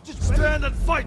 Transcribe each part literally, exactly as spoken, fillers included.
Stand and fight!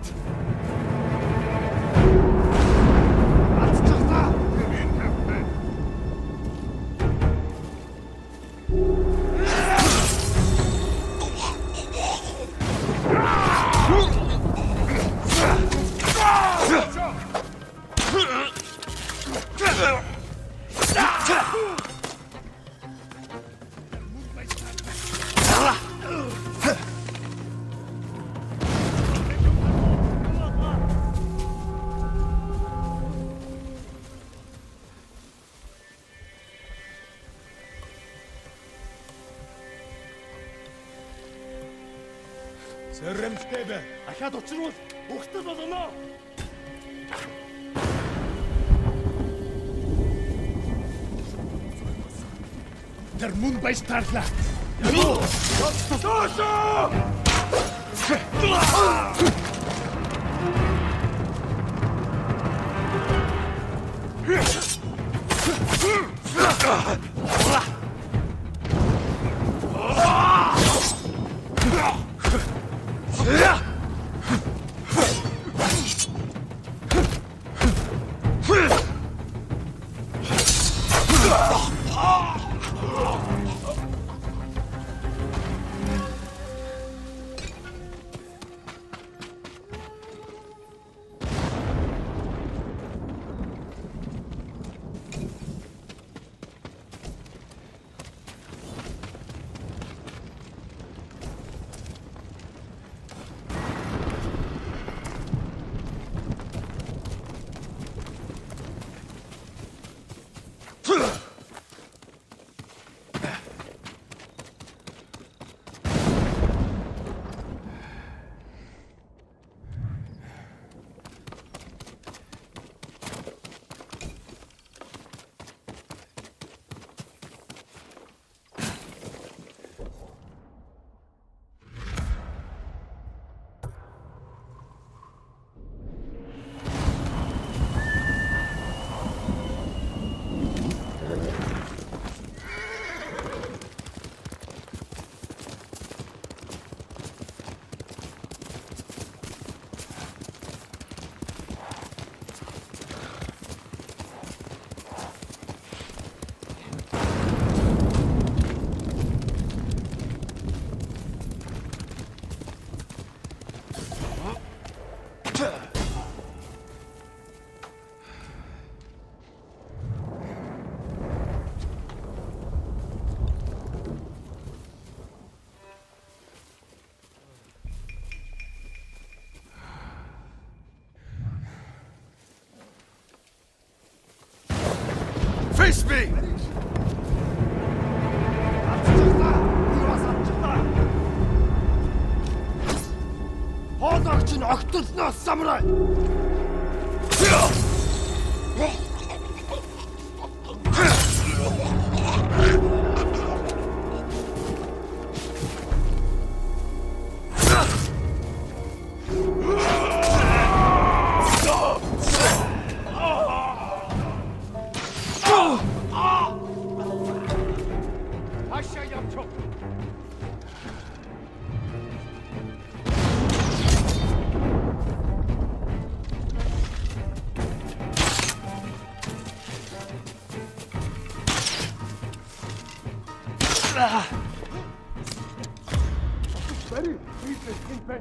Сэрэмжтэйбэ. Ахаад учруул ухтал болно. Тэр мөн байж таарлаа. Юу? Тосоо! Face me! Хоолойч нь огтлноос самурай! Very interesting thing.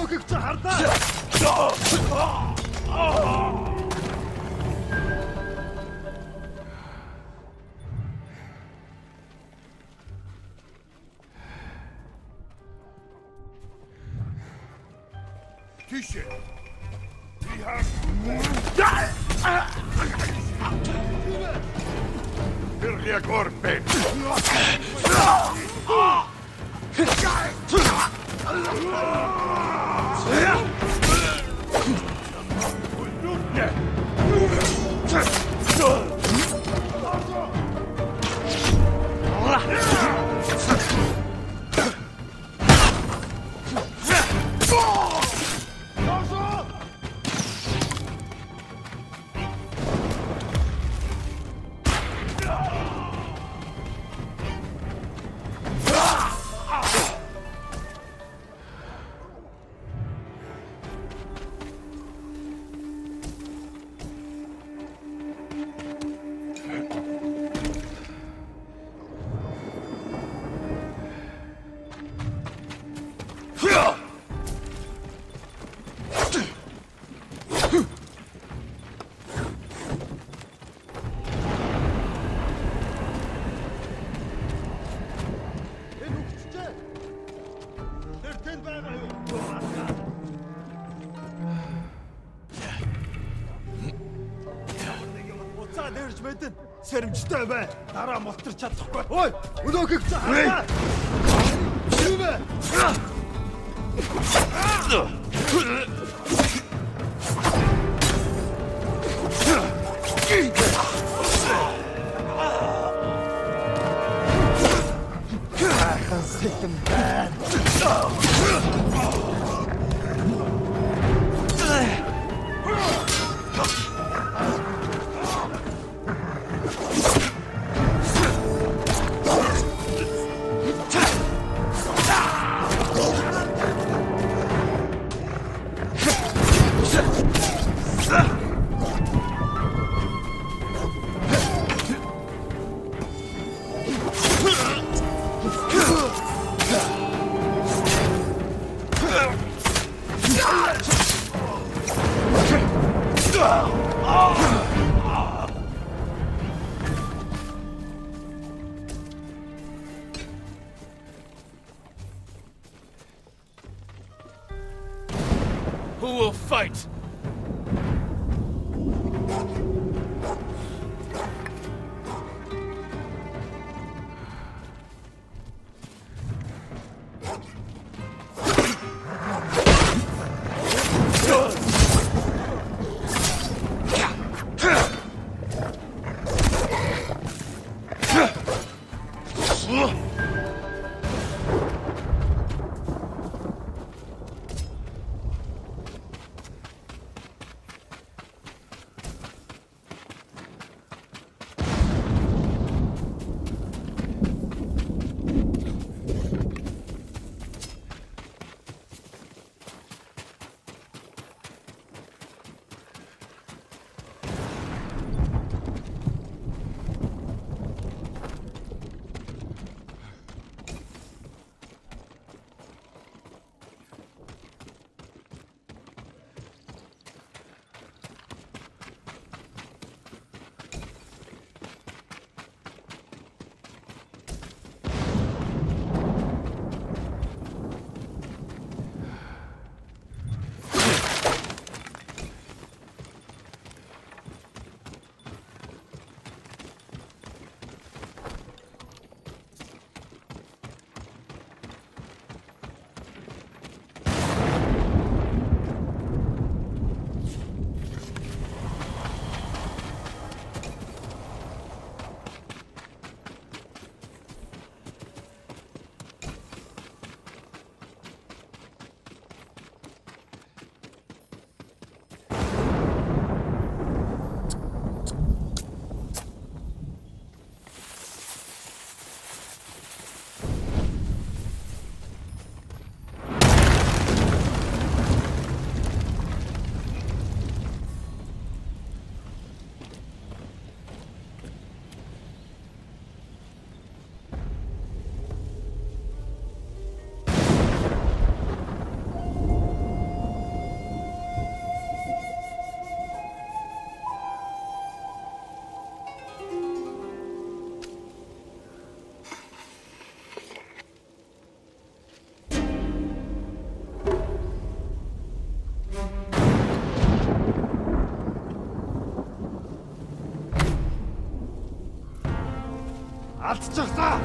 Өнөөхийг чи харлаа. Тише. Би хаа. Перля корпе. Сэрэмжтэй бай. Дараа мултарч чадахгүй. Ой, өнөөхийг чи харлаа. Юу бэ? Хахан сэтгэн байна. Who will fight? Алдчихлаа!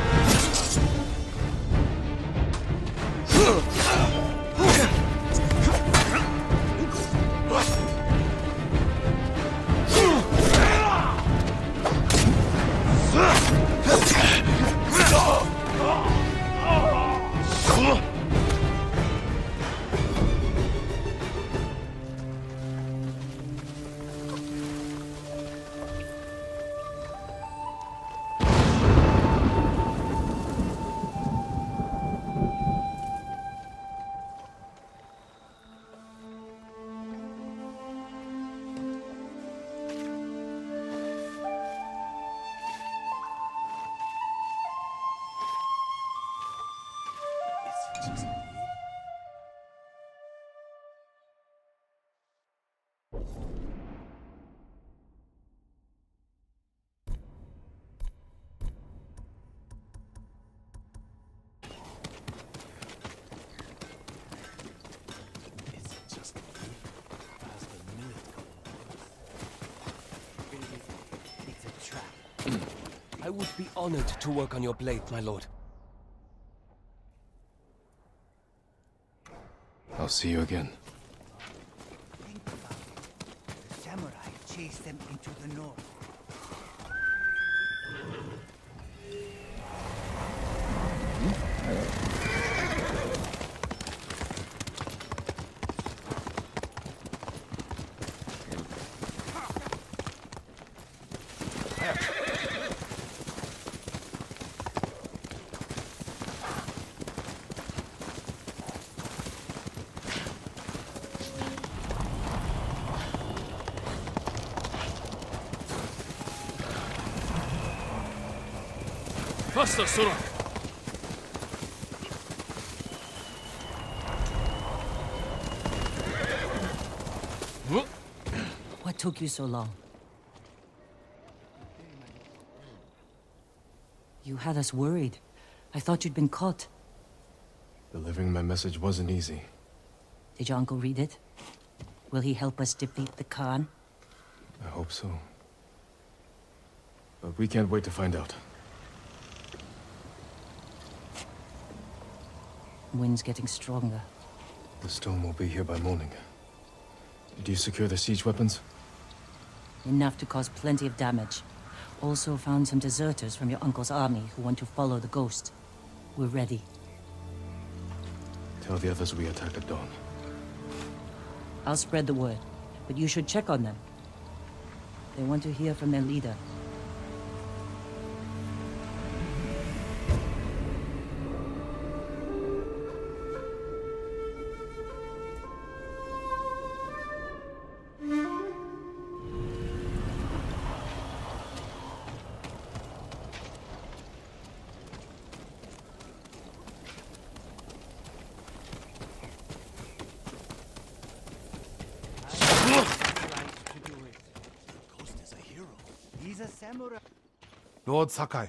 I would be honored to work on your blade, my lord. I'll see you again. Think about it. The samurai chased them into the north. Faster, Sora! What took you so long? You had us worried. I thought you'd been caught. Delivering my message wasn't easy. Did your uncle read it? Will he help us defeat the Khan? I hope so. But we can't wait to find out. Wind's getting stronger. The storm will be here by morning. Did you secure the siege weapons? Enough to cause plenty of damage. Also found some deserters from your uncle's army who want to follow the ghost. We're ready. Tell the others we attack at dawn. I'll spread the word, but you should check on them. They want to hear from their leader. Lord Sakai.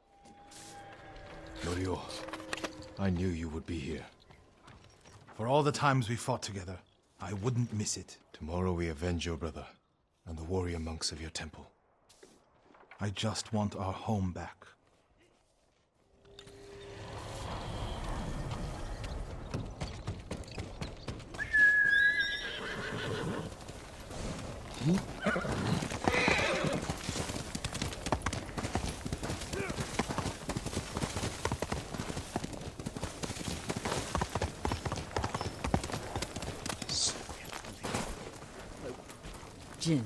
Norio, I knew you would be here. For all the times we fought together, I wouldn't miss it. Tomorrow we avenge your brother and the warrior monks of your temple. I just want our home back. Jin.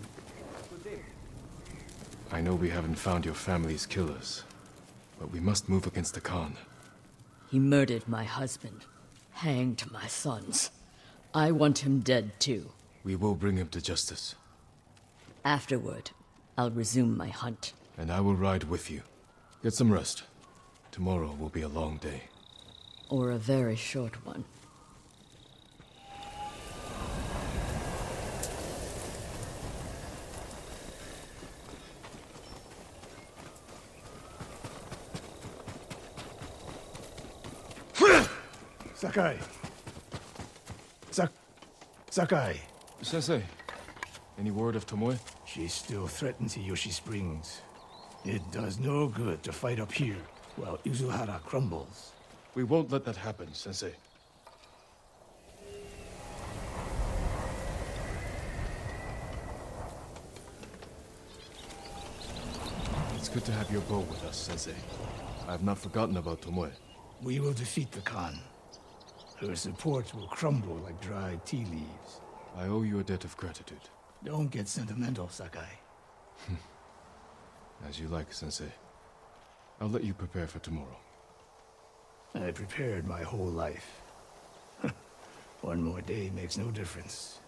I know we haven't found your family's killers, but we must move against the Khan. He murdered my husband, hanged my sons. I want him dead too. We will bring him to justice. Afterward, I'll resume my hunt. And I will ride with you. Get some rest. Tomorrow will be a long day. Or a very short one. Sakai. Sak... Sakai. Sensei, any word of Tomoe? She's still threatened to Yoshi Springs. It does no good to fight up here while Uzuhara crumbles. We won't let that happen, Sensei. It's good to have your bow with us, Sensei. I have not forgotten about Tomoe. We will defeat the Khan. Her support will crumble like dried tea leaves. I owe you a debt of gratitude. Don't get sentimental, Sakai. As you like, Sensei. I'll let you prepare for tomorrow. I prepared my whole life. One more day makes no difference.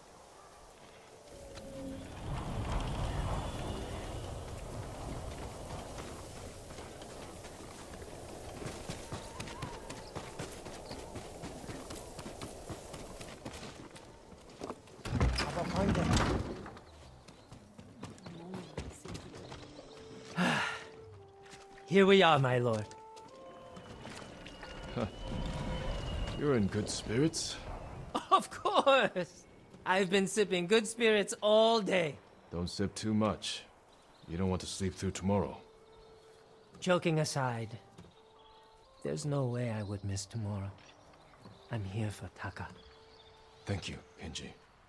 Here we are, my lord. You're in good spirits. Of course! I've been sipping good spirits all day. Don't sip too much. You don't want to sleep through tomorrow. Joking aside, there's no way I would miss tomorrow. I'm here for Taka. Thank you, Kenji.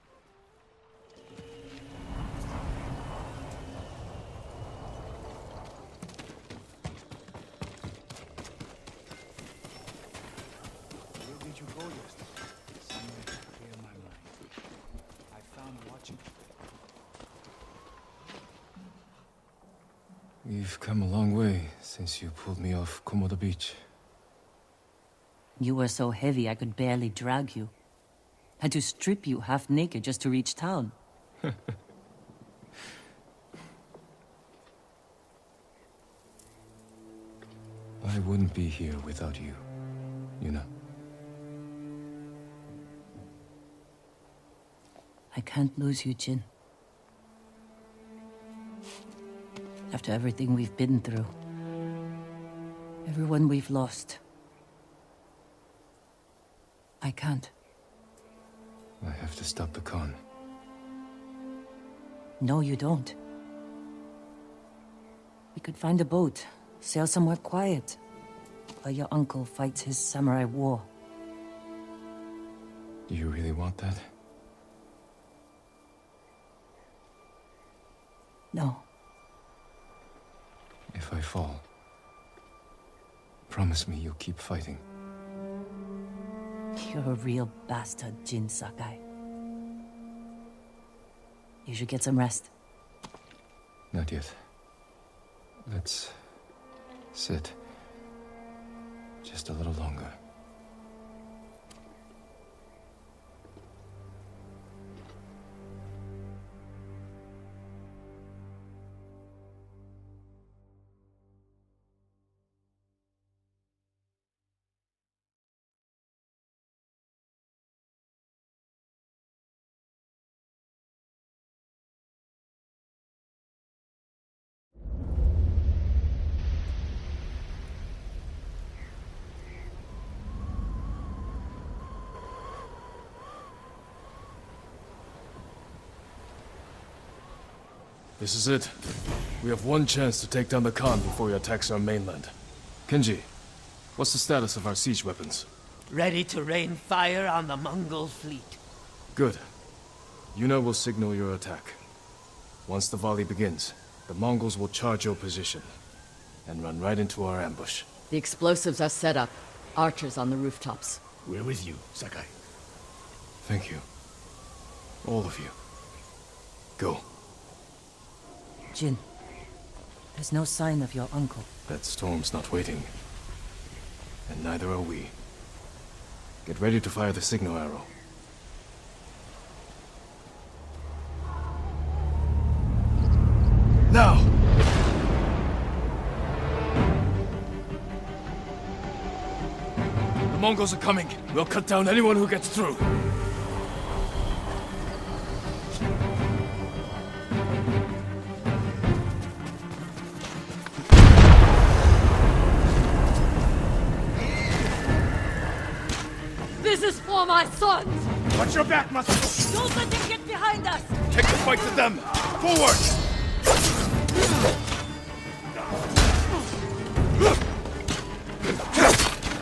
Where did you go yesterday? Somewhere to clear my mind. I found watching. We've come a long way since you pulled me off Komoda Beach. You were so heavy I could barely drag you. Had to strip you half naked just to reach town. I wouldn't be here without you, Yuna. I can't lose you, Jin. After everything we've been through. Everyone we've lost. I can't. I have to stop the Khan. No, you don't. We could find a boat, sail somewhere quiet, while your uncle fights his samurai war. Do you really want that? No. If I fall, promise me you'll keep fighting. You're a real bastard, Jin Sakai. You should get some rest. Not yet. Let's sit just a little longer. This is it. We have one chance to take down the Khan before he attacks our mainland. Kenji, what's the status of our siege weapons? Ready to rain fire on the Mongol fleet. Good. Yuna will signal your attack. Once the volley begins, the Mongols will charge your position and run right into our ambush. The explosives are set up. Archers on the rooftops. We're with you, Sakai. Thank you. All of you. Go. Jin, there's no sign of your uncle. That storm's not waiting. And neither are we. Get ready to fire the signal arrow. Now! The Mongols are coming. We'll cut down anyone who gets through. This is for my sons! Watch your back, Master! Don't let them get behind us! Take the fight to them! Forward!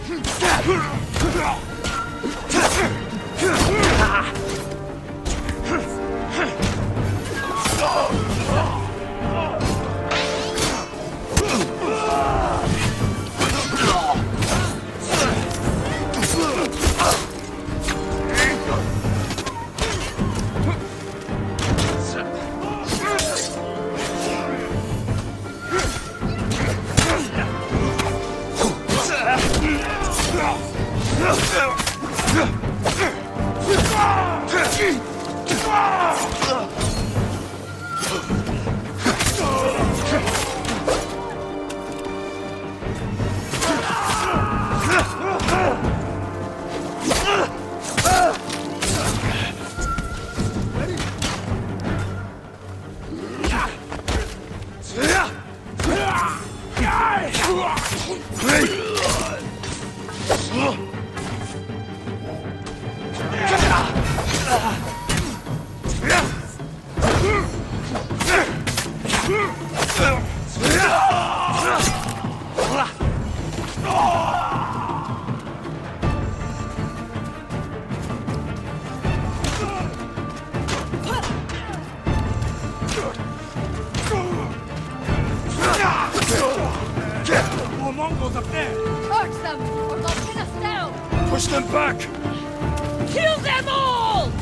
More Mongols up there! Charge them, or they'll pin us down! Push them back! Kill them all!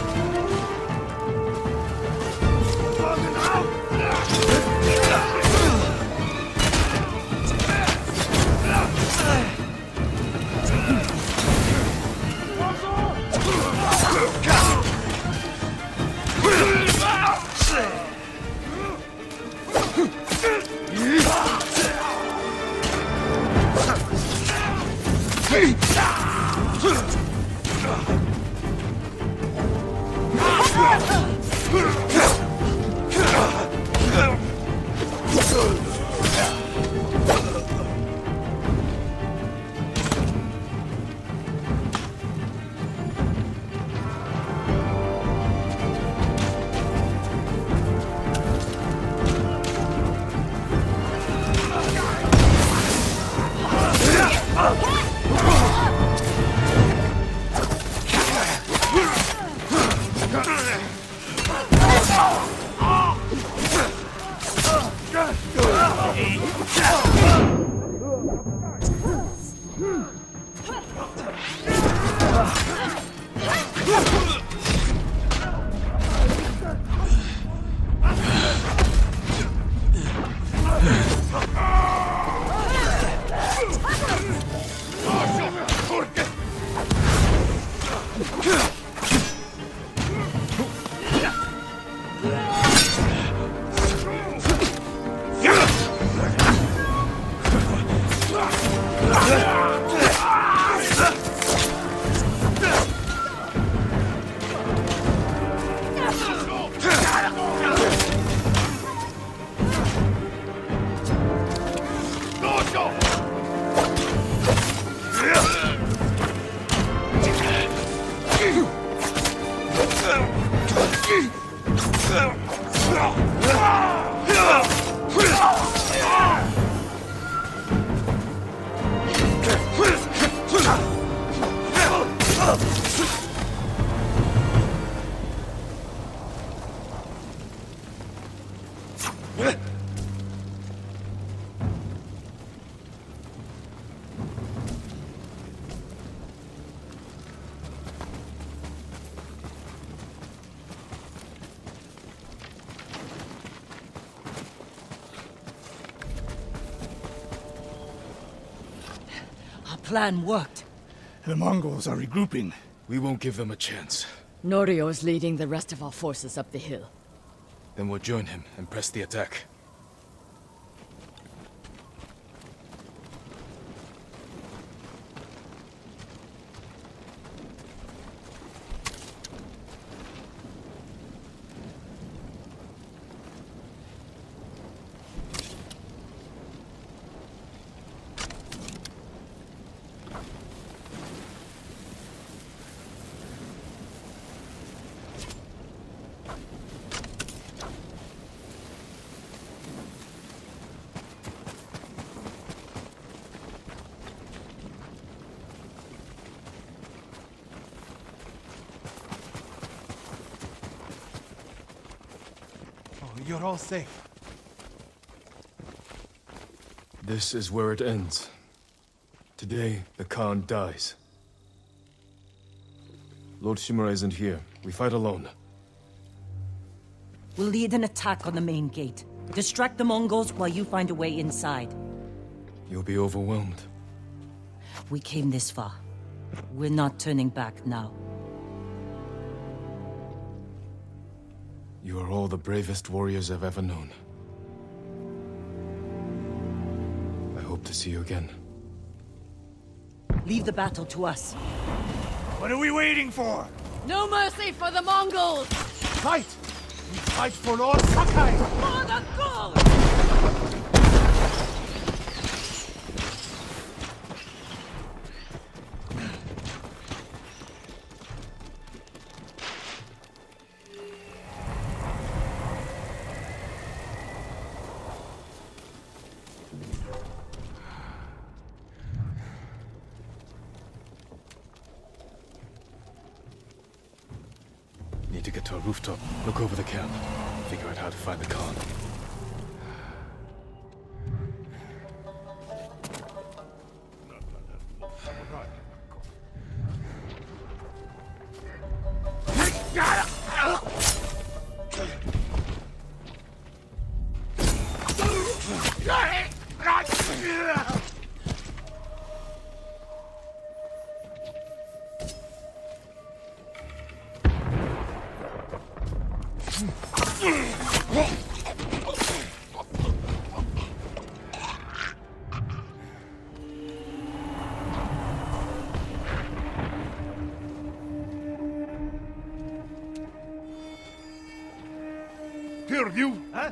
Plan worked. The Mongols are regrouping. We won't give them a chance. Norio is leading the rest of our forces up the hill. Then we'll join him and press the attack. you're all safe. This is where it ends. Today, the Khan dies. Lord Shimura isn't here. We fight alone. We'll lead an attack on the main gate. Distract the Mongols while you find a way inside. You'll be overwhelmed. We came this far. We're not turning back now. You are all the bravest warriors I've ever known. I hope to see you again. Leave the battle to us. What are we waiting for? No mercy for the Mongols! Fight! We fight for Lord Sakai! For the gold! Need to get to a rooftop. Look over the camp. Figure out how to find the Khan. Here, you! Huh?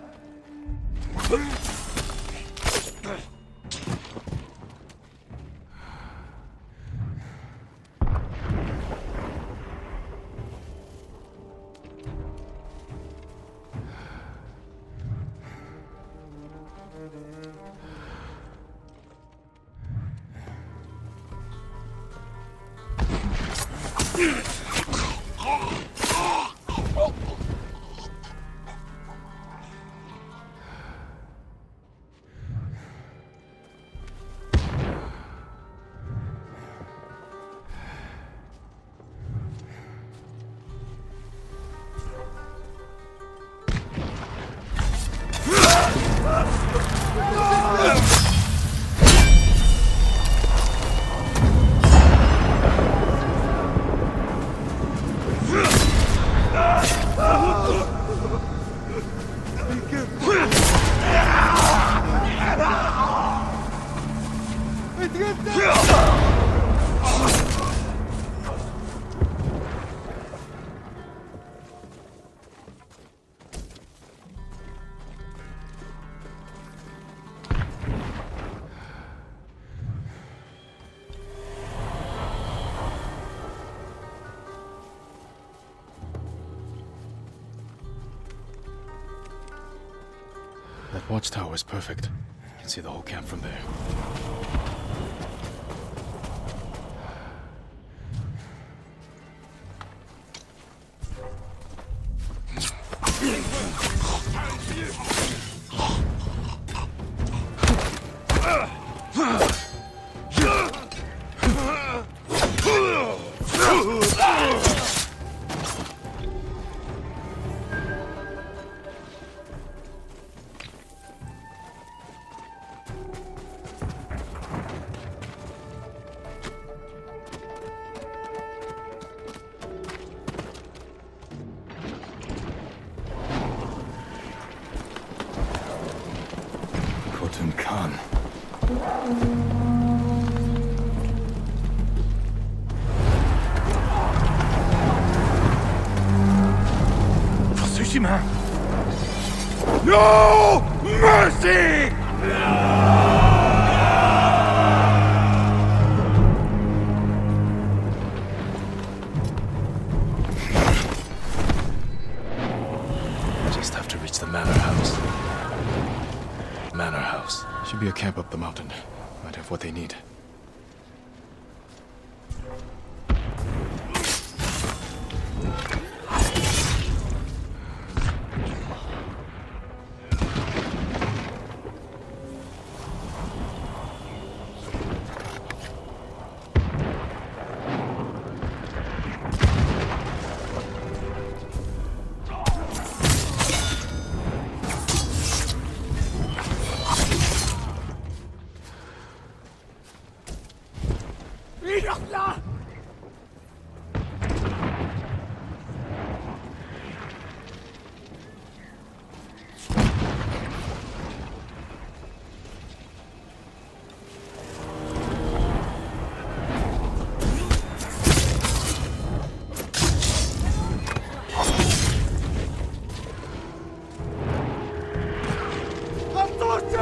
That watchtower is perfect. You can see the whole camp from there. Khotun Khan. For Tsushima! No mercy! Just have to reach the Manor House. Manor House. Should be a camp up the mountain. Might have what they need.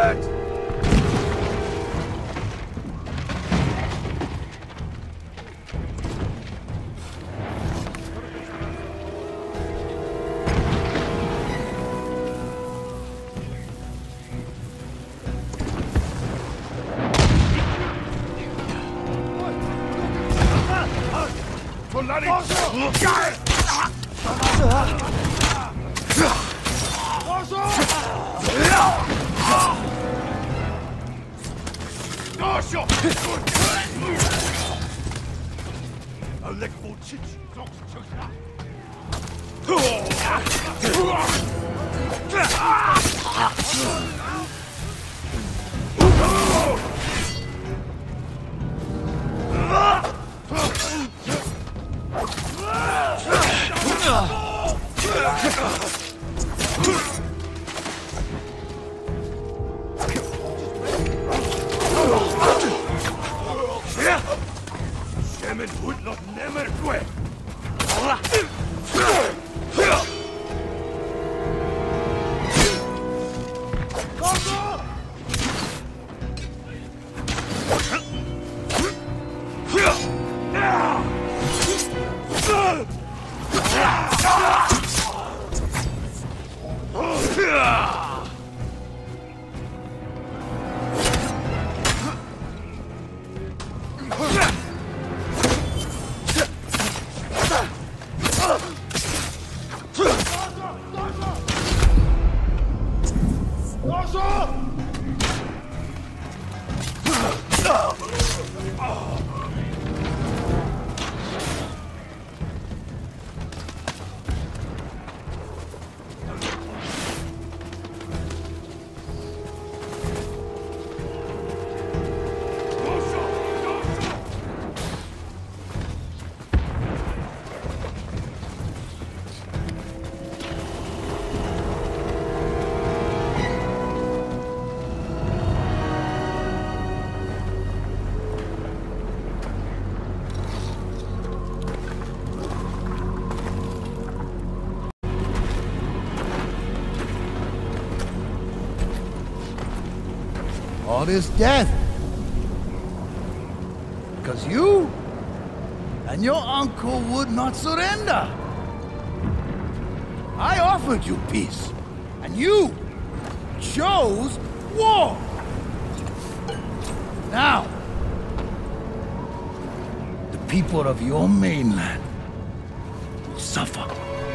it! All this death. Because you and your uncle would not surrender. I offered you peace, and you chose war. Now, the people of your mainland will suffer.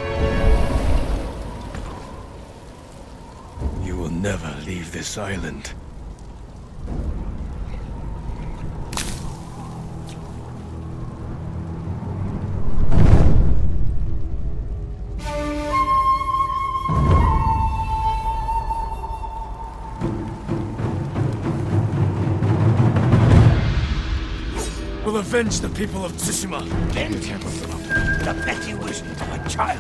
You will never leave this island. We'll avenge the people of Tsushima. Vengeance. The petty wish of a child.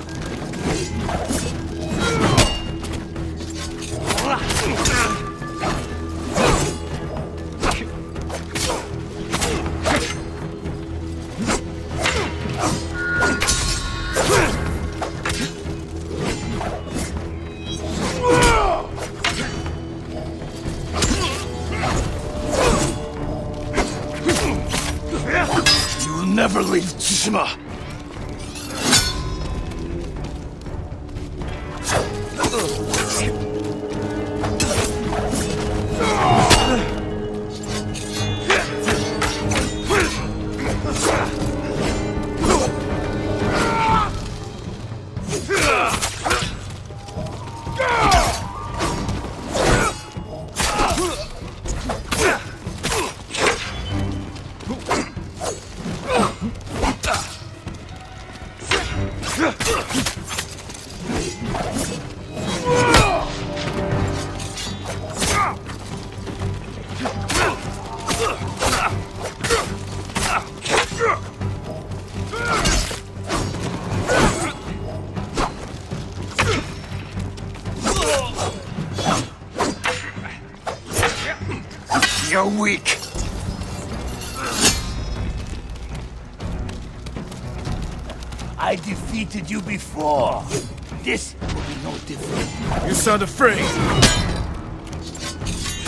You will never leave Tsushima! You're weak. I defeated you before. This will be no different. You sound afraid.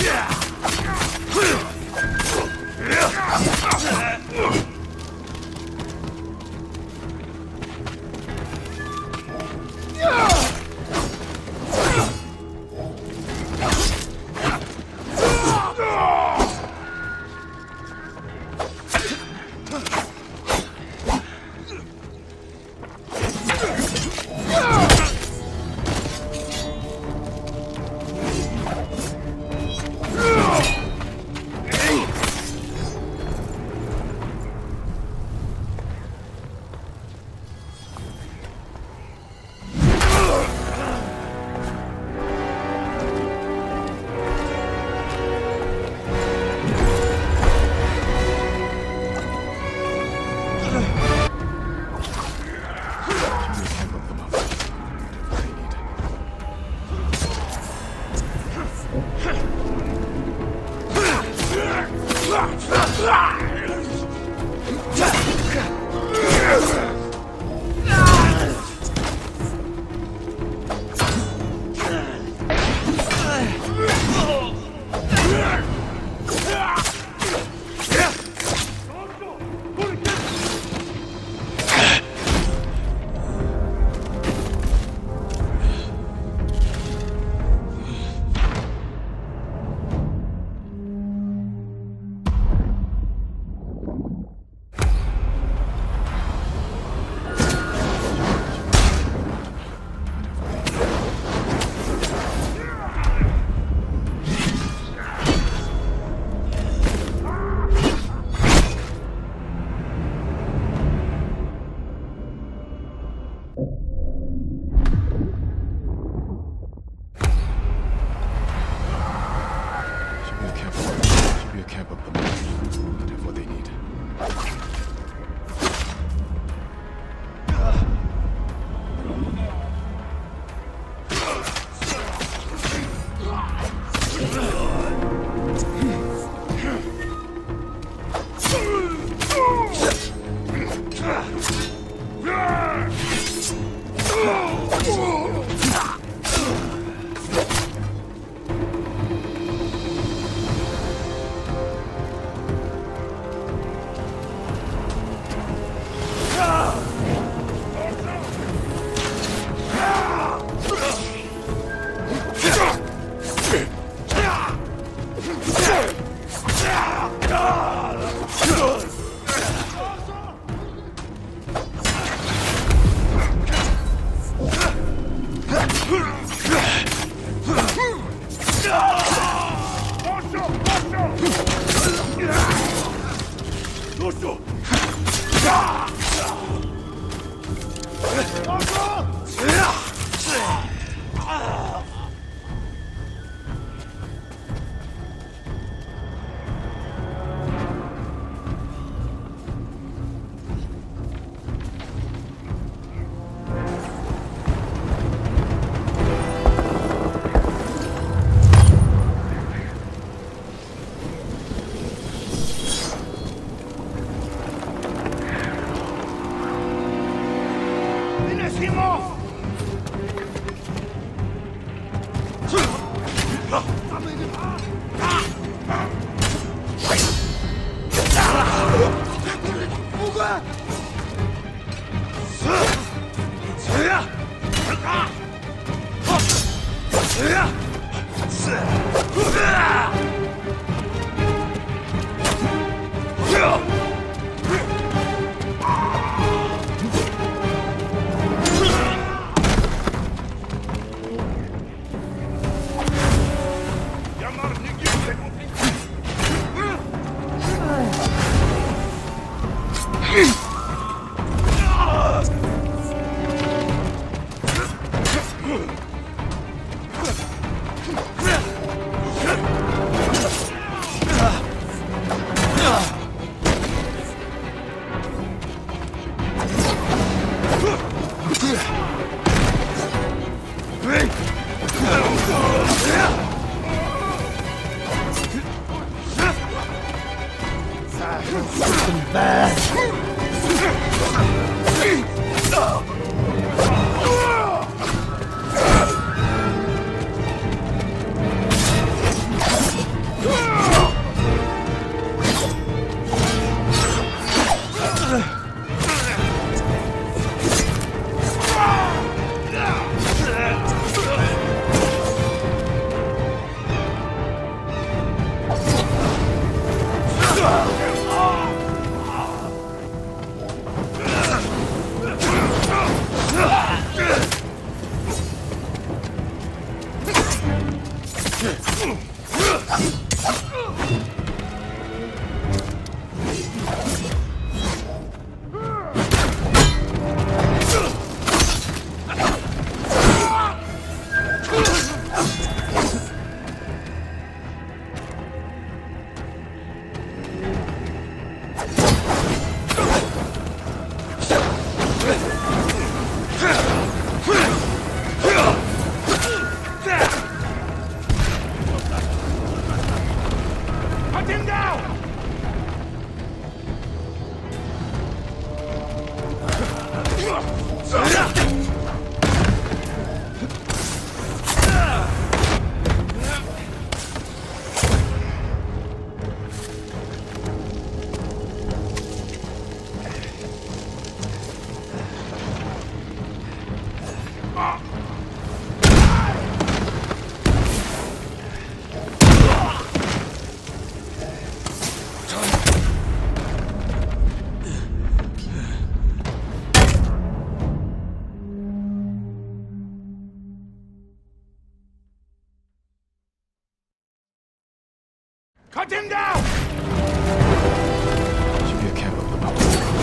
Cut him down! Should be a camp up the mountain.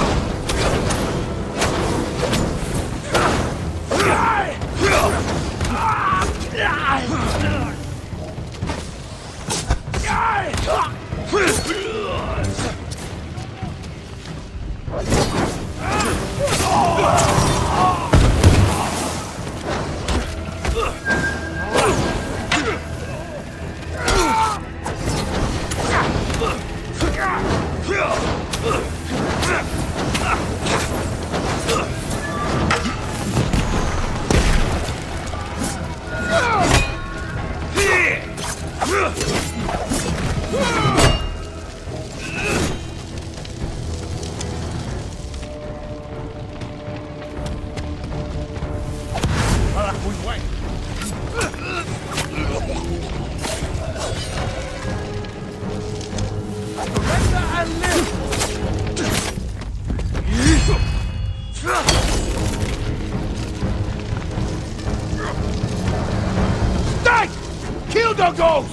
Kill the ghost!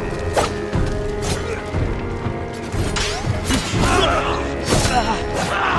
Ah!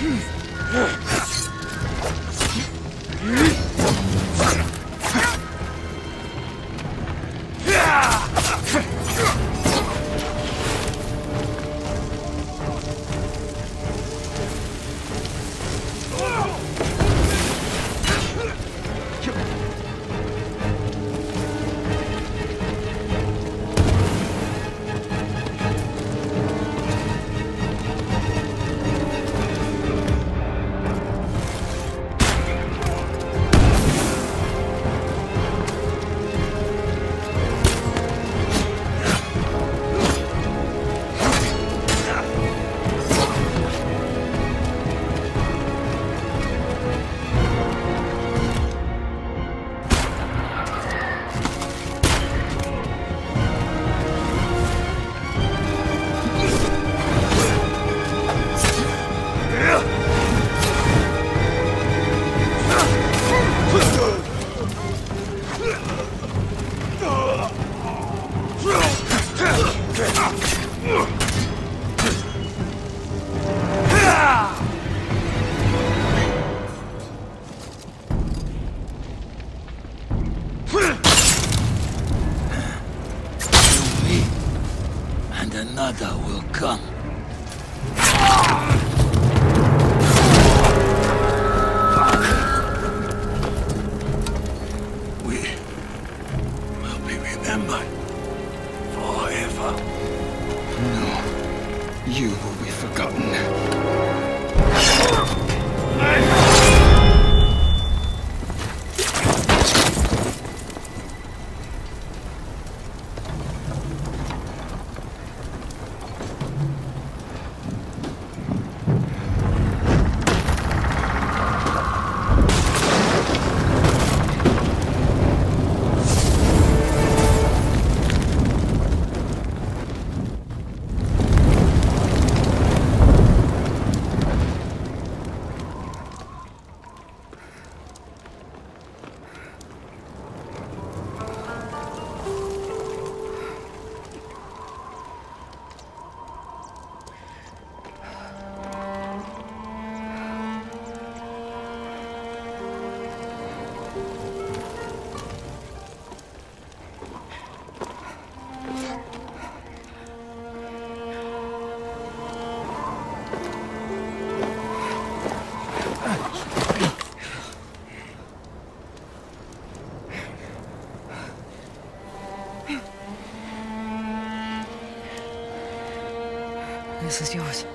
Another will come. We will be remembered forever. No, you will be forgotten. This is yours.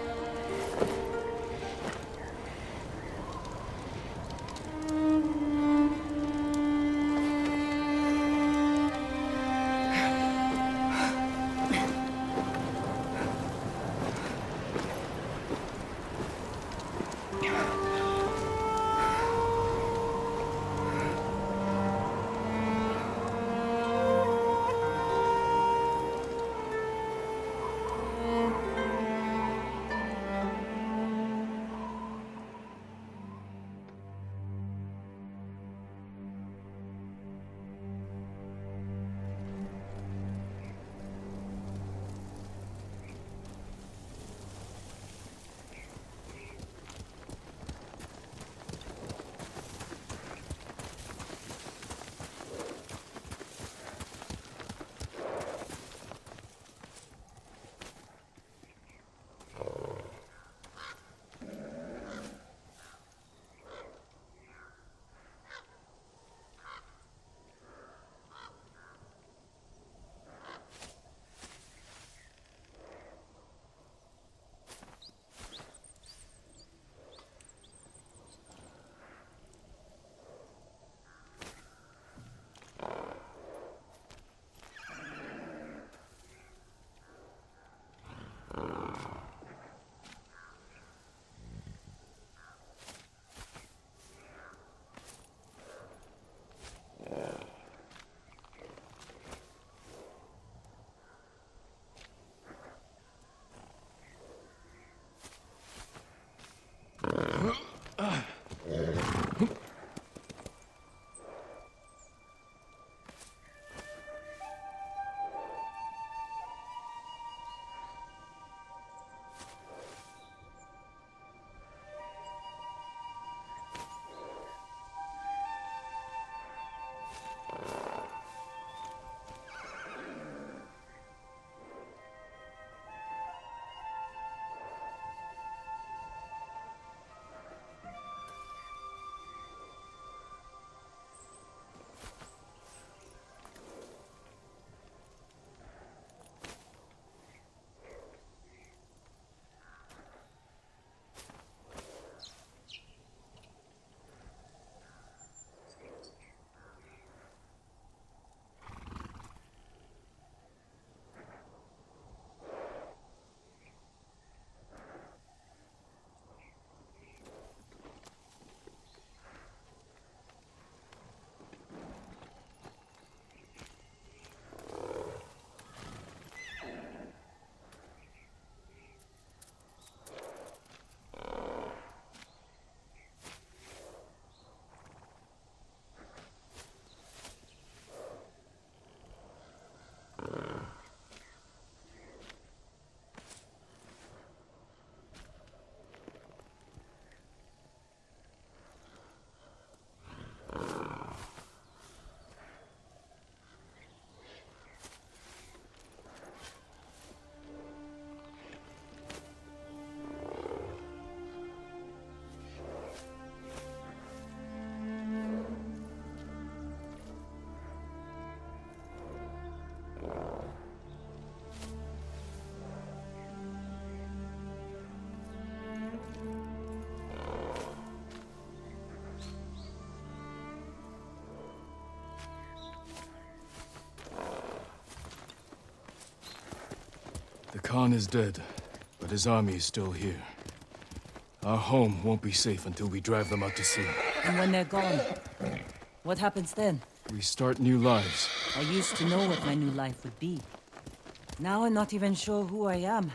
Khan is dead, but his army is still here. Our home won't be safe until we drive them out to sea. And when they're gone, what happens then? We start new lives. I used to know what my new life would be. Now I'm not even sure who I am.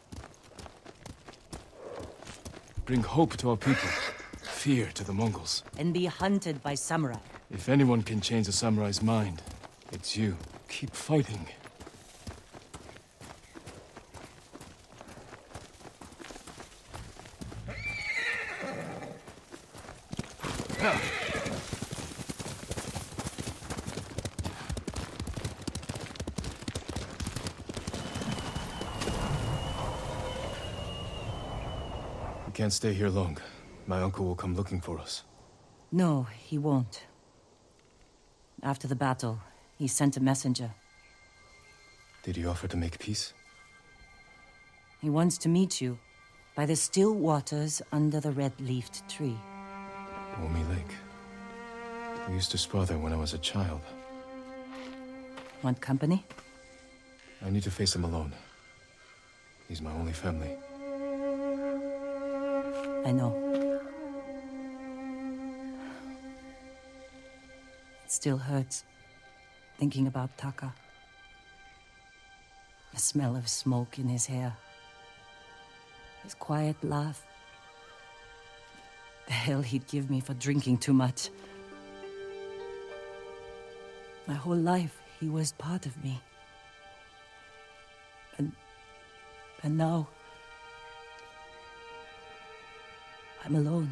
Bring hope to our people, fear to the Mongols. And be hunted by samurai. If anyone can change a samurai's mind, it's you. Keep fighting. We can't stay here long. My uncle will come looking for us. No, he won't. After the battle, he sent a messenger. Did he offer to make peace? He wants to meet you by the still waters under the red-leafed tree. Omi Lake. We used to spar there when I was a child. Want company? I need to face him alone. He's my only family. I know. It still hurts, thinking about Taka. The smell of smoke in his hair. His quiet laugh. The hell he'd give me for drinking too much. My whole life, he was part of me. And... and now... I'm alone.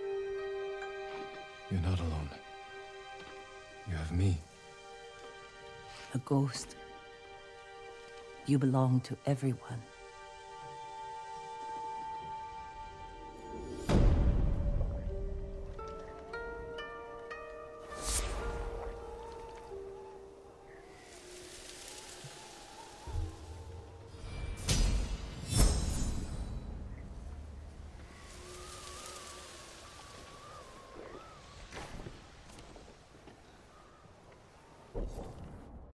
You're not alone. You have me. A ghost. You belong to everyone.